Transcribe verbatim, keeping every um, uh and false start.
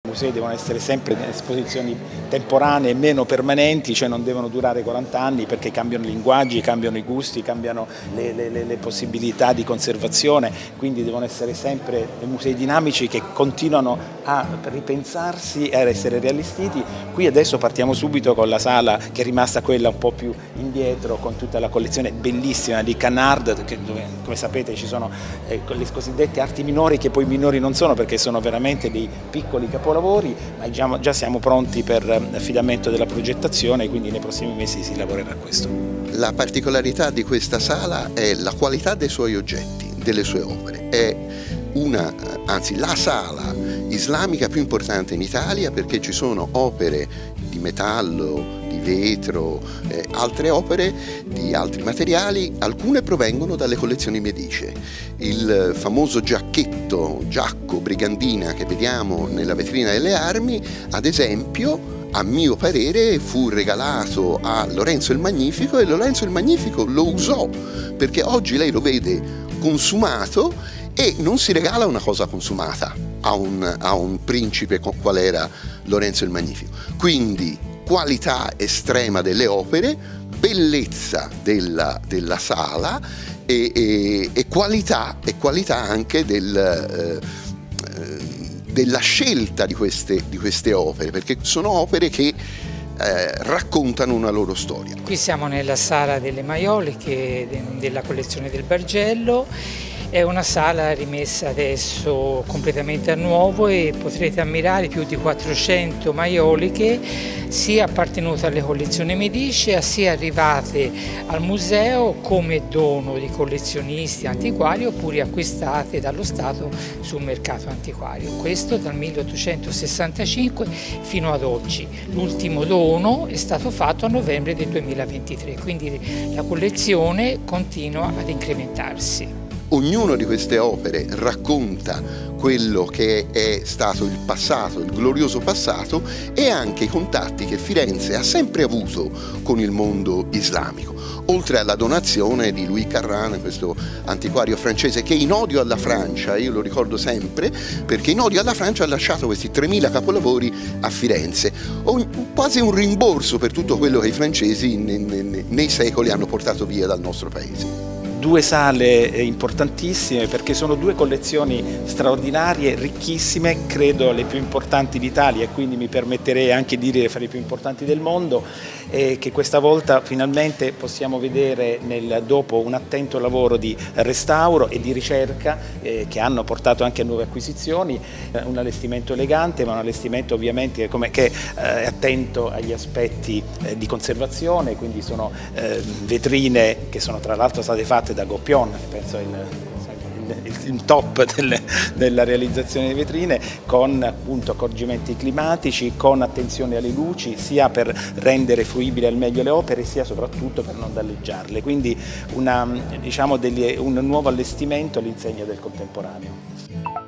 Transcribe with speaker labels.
Speaker 1: I musei devono essere sempre esposizioni temporanee, meno permanenti, cioè non devono durare quaranta anni perché cambiano i linguaggi, cambiano i gusti, cambiano le, le, le possibilità di conservazione, quindi devono essere sempre musei dinamici che continuano a ripensarsi e ad essere riallestiti. Qui adesso partiamo subito con la sala che è rimasta quella un po' più indietro, con tutta la collezione bellissima di Canard, dove come sapete ci sono eh, le cosiddette arti minori, che poi minori non sono perché sono veramente dei piccoli capolavori. lavori, ma già, già siamo pronti per l'affidamento della progettazione, quindi nei prossimi mesi si lavorerà a questo.
Speaker 2: La particolarità di questa sala è la qualità dei suoi oggetti, delle sue opere. È una, anzi la sala islamica più importante in Italia, perché ci sono opere di metallo, di vetro, eh, altre opere di altri materiali, alcune provengono dalle collezioni Medici. Il famoso giacchetto, giacco brigandina che vediamo nella vetrina delle armi, ad esempio, a mio parere fu regalato a Lorenzo il Magnifico, e Lorenzo il Magnifico lo usò, perché oggi lei lo vede consumato e non si regala una cosa consumata a un, a un principe qual era Lorenzo il Magnifico. Quindi qualità estrema delle opere, bellezza della, della sala e, e, e, qualità, e qualità anche del, eh, della scelta di queste, di queste opere, perché sono opere che Eh, raccontano una loro storia.
Speaker 3: Qui siamo nella sala delle maioliche della collezione del Bargello. È una sala rimessa adesso completamente a nuovo e potrete ammirare più di quattrocento maioliche, sia appartenute alle collezioni Medici, sia arrivate al museo come dono di collezionisti antiquari oppure acquistate dallo Stato sul mercato antiquario. Questo dal milleottocentosessantacinque fino ad oggi. L'ultimo dono è stato fatto a novembre del duemilaventitré, quindi la collezione continua ad incrementarsi.
Speaker 2: Ognuna di queste opere racconta quello che è stato il passato, il glorioso passato, e anche i contatti che Firenze ha sempre avuto con il mondo islamico, oltre alla donazione di Louis Carran, questo antiquario francese che in odio alla Francia, io lo ricordo sempre, perché in odio alla Francia ha lasciato questi tremila capolavori a Firenze, quasi un rimborso per tutto quello che i francesi nei secoli hanno portato via dal nostro paese.
Speaker 1: Due sale importantissime perché sono due collezioni straordinarie, ricchissime, credo le più importanti d'Italia, e quindi mi permetterei anche di dire fra le più importanti del mondo, e che questa volta finalmente possiamo vedere nel, dopo un attento lavoro di restauro e di ricerca eh, che hanno portato anche a nuove acquisizioni, eh, un allestimento elegante, ma un allestimento ovviamente come, che eh, è attento agli aspetti eh, di conservazione, quindi sono eh, vetrine che sono tra l'altro state fatte da Goppion, penso il, il, il top delle, della realizzazione di vetrine, con appunto accorgimenti climatici, con attenzione alle luci, sia per rendere fruibili al meglio le opere, sia soprattutto per non danneggiarle. Quindi una, diciamo, degli, un nuovo allestimento all'insegna del contemporaneo.